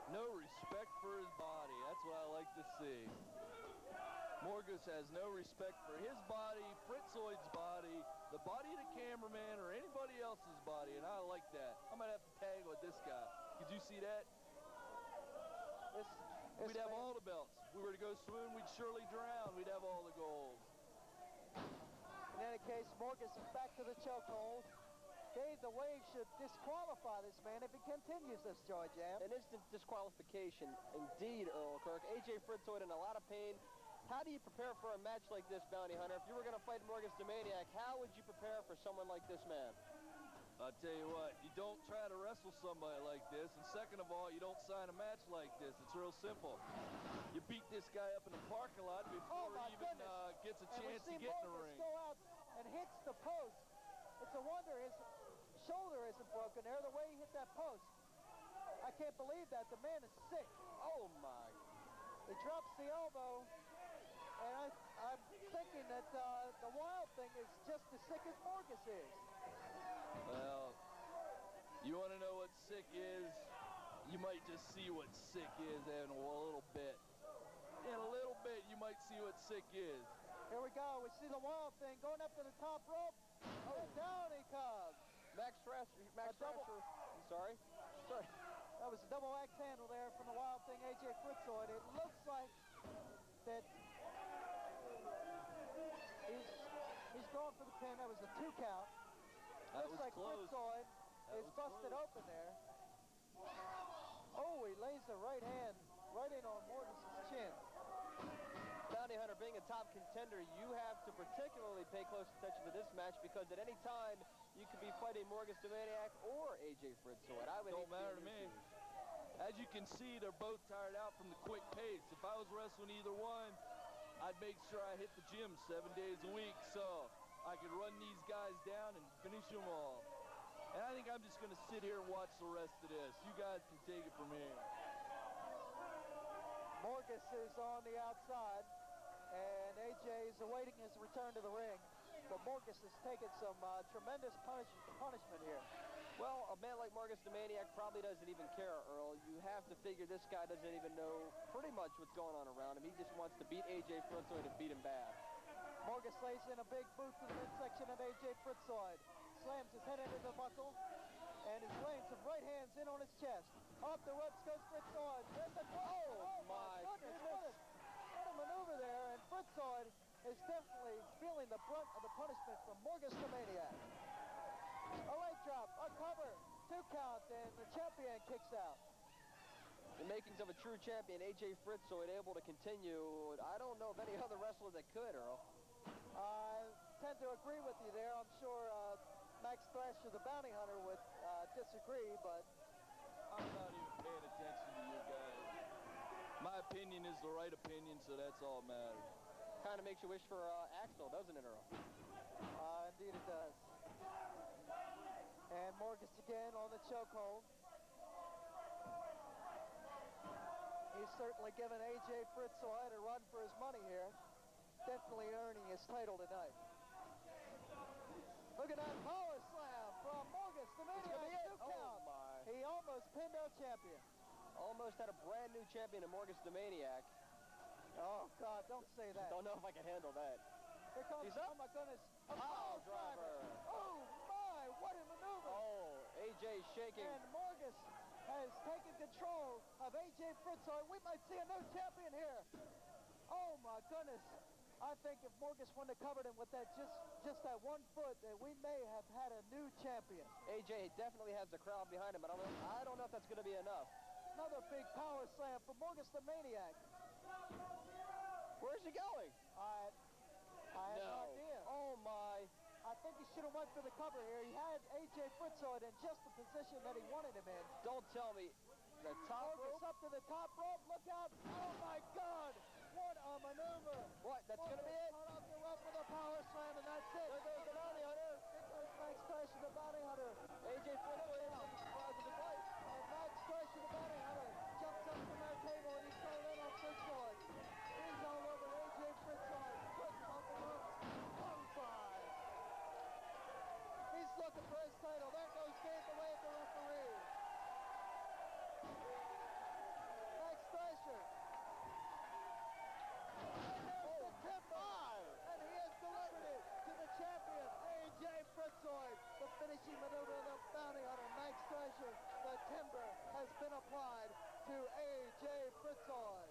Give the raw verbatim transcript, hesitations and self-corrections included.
No respect for his body. That's what I like to see. Morgus has no respect for his body, Fritzoid's body, the body of the cameraman, or anybody else's body, and I like that. I might have to tag with this guy. Did you see that? This, this we'd have man. all the belts. If we were to go swoon, we'd surely drown. We'd have all the gold. In any case, Morgus is back to the chokehold. Dave, the wave should disqualify this man if he continues this, Joy Jam. An instant disqualification, indeed, Earl Kirk. A J Fritzoid in a lot of pain. How do you prepare for a match like this, Bounty Hunter? If you were going to fight Morgus the Maniac, how would you prepare for someone like this man? I'll tell you what, you don't try to wrestle somebody like this, and second of all, you don't sign a match like this. It's real simple. You beat this guy up in the parking lot before oh he even uh, gets a chance to get Morgus in the ring. Go out and hits the post. It's a wonder his shoulder isn't broken there, the way he hit that post. I can't believe that. The man is sick. Oh, my. He drops the elbow, and I, I'm thinking that uh, the Wild Thing is just as sick as Morgus is. Well, you want to know what sick is? You might just see what sick is in a little bit. In a little bit, you might see what sick is. Here we go. We see the Wild Thing going up to the top rope. Oh, and down he comes. Max Thrasher. Max Thrasher. I'm sorry. Sorry. That was a double axe handle there from the Wild Thing, A J Fritzoid. It looks like that he's he's going for the pin. That was a two count. That looks was like close. Fritzoid That is was busted close. open there. Oh, he lays the right hand right in on Morgus' chin. Bounty Hunter, being a top contender, you have to particularly pay close attention to this match because at any time you could be fighting Morgus the Maniac or A J Fritzoid. I would Don't matter to me. As you can see, they're both tired out from the quick pace. If I was wrestling either one, I'd make sure I hit the gym seven days a week so I could run these guys down and finish them all. And I think I'm just going to sit here and watch the rest of this. You guys can take it from here. Morgus is on the outside, and A J is awaiting his return to the ring. But Morgus has taken some uh, tremendous punish punishment here. Well, a man like Morgus the Maniac probably doesn't even care, Earl. You have to figure this guy doesn't even know pretty much what's going on around him. He just wants to beat A J Fritzoid and beat him bad. Morgus lays in a big boot to the midsection of A J Fritzoid. Slams his head into the buckle, and is laying some right hands in on his chest. Off the ropes goes Fritzoid. There's the oh, oh my goodness, goodness. What, a, what a maneuver there, and Fritzoid is definitely feeling the brunt of the punishment from Morgus the Maniac. A leg drop, a cover, two count, and the champion kicks out. The makings of a true champion, A J Fritzoid, able to continue. I don't know of any other wrestler that could, Earl. I tend to agree with you there. I'm sure uh, Max Thrasher, the Bounty Hunter, would uh, disagree, but I'm not even paying attention to you guys. My opinion is the right opinion, so that's all that matters. Kind of makes you wish for uh, Axel, doesn't it, Earl? Uh, indeed it does. And Morgus again on the chokehold. He's certainly given A J Fritzoid a run for his money here. Definitely earning his title tonight. Look at that power slam from Morgus the Maniac. Two count. Oh my. He almost pinned our champion. Almost had a brand new champion in Morgus the Maniac. Oh, God, don't say that. Don't know if I can handle that. Here comes, He's up. oh my goodness, a Power power driver. driver. Oh my, what a maneuver. Oh, A J shaking. And Morgus has taken control of A J Fritzoid. We might see a new champion here. Oh my goodness. I think if Morgus wouldn't have covered him with that just, just that one foot, that we may have had a new champion. A J definitely has the crowd behind him, but I don't know, I don't know if that's going to be enough. Another big power slam for Morgus the Maniac. Where's he going? I, I have no. no idea. Oh my. I think he should have went for the cover here. He had A J Fritzoid in just the position that he wanted him in. Don't tell me. The top Morgus rope? up to the top rope. Look out. Oh my God. What a maneuver. What? That's going to be it? Caught off the rope with a power slam, and that's it. There goes the Bounty Hunter. There goes Max Thrasher, the Bounty Hunter. A J Fritzoid is the surprise of his life. And Max Thrasher, the Bounty Hunter, jumps up from that table, and he's thrown in on Fritzoid. He's all over A J Fritzoid. Puts off the ropes. One five. He's looking for his title. There goes Dave away at the referee. to A J Fritzoid.